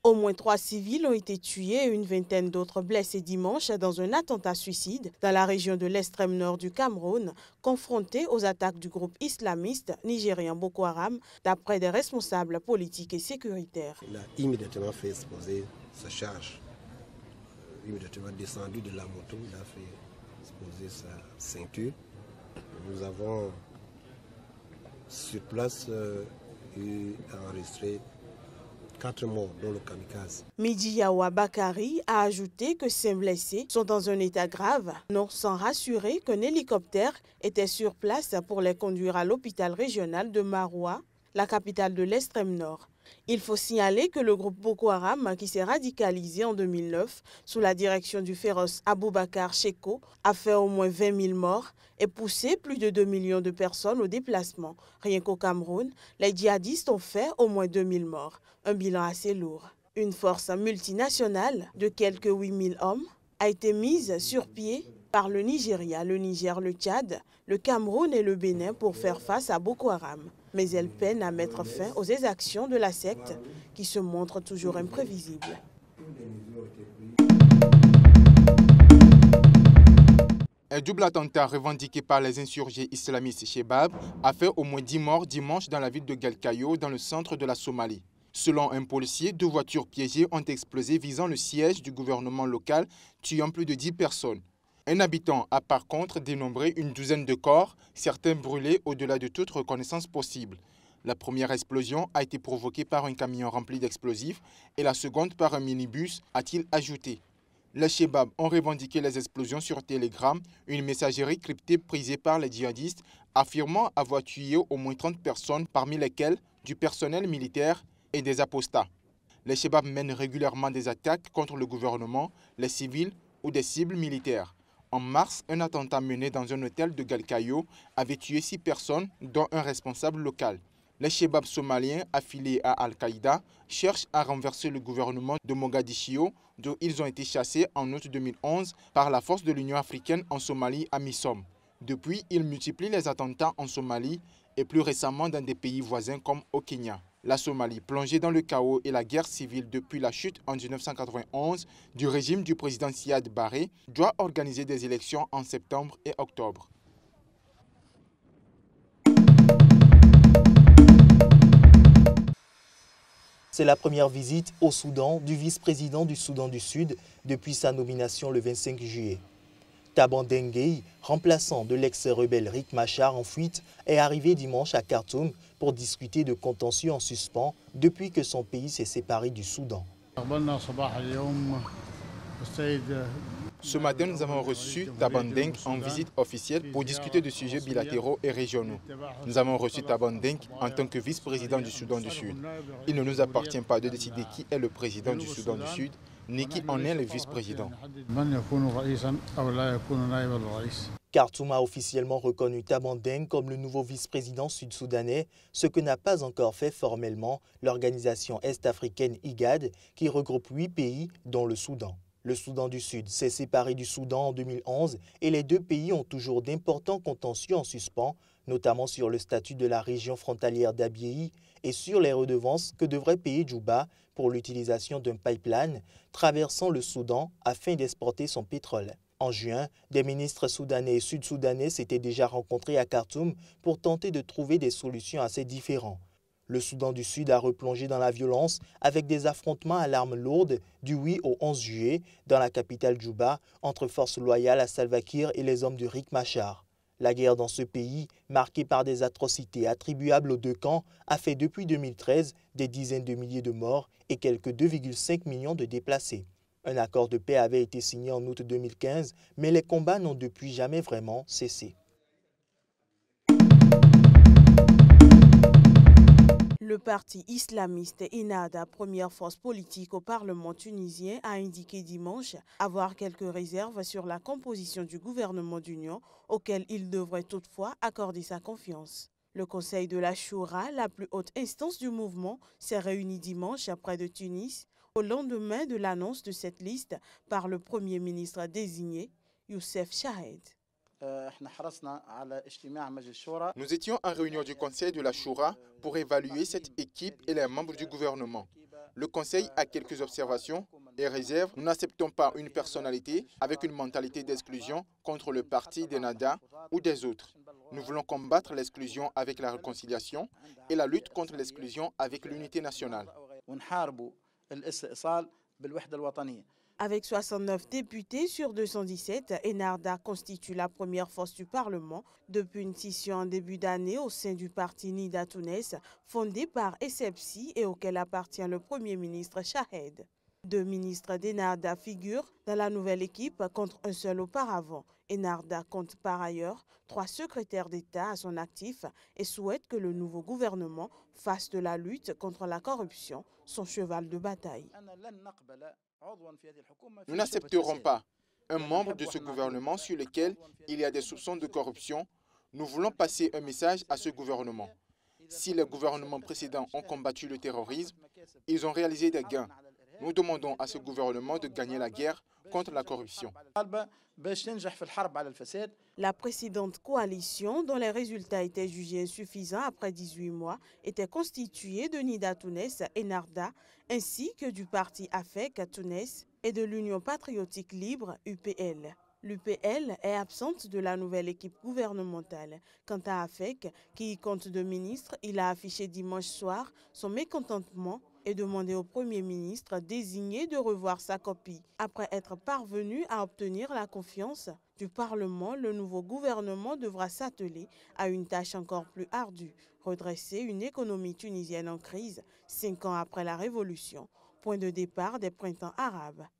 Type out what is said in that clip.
Au moins 3 civils ont été tués et une vingtaine d'autres blessés dimanche dans un attentat suicide dans la région de l'extrême nord du Cameroun, confronté aux attaques du groupe islamiste nigérien Boko Haram, d'après des responsables politiques et sécuritaires. Il a immédiatement fait exposer sa charge, immédiatement descendu de la moto, il a fait exposer sa ceinture. Nous avons sur place enregistré 4 morts, dont le kamikaze. Midi Yawa Bakari a ajouté que 5 blessés sont dans un état grave, non sans rassurer qu'un hélicoptère était sur place pour les conduire à l'hôpital régional de Maroua, la capitale de l'extrême nord. Il faut signaler que le groupe Boko Haram, qui s'est radicalisé en 2009 sous la direction du féroce Aboubakar Sheko, a fait au moins 20 000 morts et poussé plus de 2 millions de personnes au déplacement. Rien qu'au Cameroun, les djihadistes ont fait au moins 2 000 morts, un bilan assez lourd. Une force multinationale de quelques 8 000 hommes a été mise sur pied par le Nigeria, le Niger, le Tchad, le Cameroun et le Bénin pour faire face à Boko Haram. Mais elle peine à mettre fin aux exactions de la secte qui se montre toujours imprévisible. Un double attentat revendiqué par les insurgés islamistes Shebab a fait au moins 10 morts dimanche dans la ville de Galkayo, dans le centre de la Somalie. Selon un policier, 2 voitures piégées ont explosé visant le siège du gouvernement local, tuant plus de 10 personnes. Un habitant a par contre dénombré une douzaine de corps, certains brûlés au-delà de toute reconnaissance possible. La première explosion a été provoquée par un camion rempli d'explosifs et la seconde par un minibus, a-t-il ajouté. Les Shebab ont revendiqué les explosions sur Telegram, une messagerie cryptée prisée par les djihadistes, affirmant avoir tué au moins 30 personnes, parmi lesquelles du personnel militaire et des apostats. Les Shebab mènent régulièrement des attaques contre le gouvernement, les civils ou des cibles militaires. En mars, un attentat mené dans un hôtel de Galkayo avait tué 6 personnes, dont un responsable local. Les Shebab somaliens affiliés à Al-Qaïda cherchent à renverser le gouvernement de Mogadiscio, d'où ils ont été chassés en août 2011 par la force de l'Union africaine en Somalie, AMISOM. Depuis, ils multiplient les attentats en Somalie et plus récemment dans des pays voisins comme au Kenya. La Somalie, plongée dans le chaos et la guerre civile depuis la chute en 1991 du régime du président Siad Barre, doit organiser des élections en septembre et octobre. C'est la première visite au Soudan du vice-président du Soudan du Sud depuis sa nomination le 25 juillet. Taban Denguei, remplaçant de l'ex-rebelle Riek Machar en fuite, est arrivé dimanche à Khartoum pour discuter de contentieux en suspens depuis que son pays s'est séparé du Soudan. Ce matin, nous avons reçu Taban Deng en visite officielle pour discuter de sujets bilatéraux et régionaux. Nous avons reçu Taban Deng en tant que vice-président du Soudan du Sud. Il ne nous appartient pas de décider qui est le président du Soudan du Sud, ni qui en est le vice-président. Khartoum a officiellement reconnu Taban Deng comme le nouveau vice-président sud-soudanais, ce que n'a pas encore fait formellement l'organisation est-africaine IGAD, qui regroupe 8 pays, dont le Soudan. Le Soudan du Sud s'est séparé du Soudan en 2011 et les 2 pays ont toujours d'importants contentieux en suspens, notamment sur le statut de la région frontalière d'Abyei et sur les redevances que devrait payer Djouba pour l'utilisation d'un pipeline traversant le Soudan afin d'exporter son pétrole. En juin, des ministres soudanais et sud-soudanais s'étaient déjà rencontrés à Khartoum pour tenter de trouver des solutions assez différentes. Le Soudan du Sud a replongé dans la violence avec des affrontements à l'arme lourde du 8 au 11 juillet dans la capitale Djouba entre forces loyales à Salva Kiir et les hommes de Riek Machar. La guerre dans ce pays, marquée par des atrocités attribuables aux 2 camps, a fait depuis 2013 des dizaines de milliers de morts et quelques 2,5 millions de déplacés. Un accord de paix avait été signé en août 2015, mais les combats n'ont depuis jamais vraiment cessé. Le parti islamiste Ennahda, première force politique au Parlement tunisien, a indiqué dimanche avoir quelques réserves sur la composition du gouvernement d'union auquel il devrait toutefois accorder sa confiance. Le Conseil de la Choura, la plus haute instance du mouvement, s'est réuni dimanche près de Tunis au lendemain de l'annonce de cette liste par le Premier ministre désigné, Youssef Chahed. Nous étions en réunion du Conseil de la Choura pour évaluer cette équipe et les membres du gouvernement. Le Conseil a quelques observations et réserves. Nous n'acceptons pas une personnalité avec une mentalité d'exclusion contre le parti d'Ennahda ou des autres. Nous voulons combattre l'exclusion avec la réconciliation et la lutte contre l'exclusion avec l'unité nationale. Avec 69 députés sur 217, Ennahda constitue la première force du Parlement depuis une scission en début d'année au sein du parti Nida Tounes, fondé par Essebsi et auquel appartient le Premier ministre Chahed. 2 ministres d'Ennahda figurent dans la nouvelle équipe contre un seul auparavant. Ennahda compte par ailleurs 3 secrétaires d'État à son actif et souhaite que le nouveau gouvernement fasse de la lutte contre la corruption son cheval de bataille. Nous n'accepterons pas un membre de ce gouvernement sur lequel il y a des soupçons de corruption. Nous voulons passer un message à ce gouvernement. Si les gouvernements précédents ont combattu le terrorisme, ils ont réalisé des gains. Nous demandons à ce gouvernement de gagner la guerre contre la corruption. La précédente coalition, dont les résultats étaient jugés insuffisants après 18 mois, était constituée de Nida Tounes, Ennahda, ainsi que du parti AFEC Tounes et de l'Union patriotique libre, UPL. L'UPL est absente de la nouvelle équipe gouvernementale. Quant à AFEC, qui compte 2 ministres, il a affiché dimanche soir son mécontentement et demandé au Premier ministre désigné de revoir sa copie. Après être parvenu à obtenir la confiance du Parlement, le nouveau gouvernement devra s'atteler à une tâche encore plus ardue, redresser une économie tunisienne en crise 5 ans après la révolution, point de départ des printemps arabes.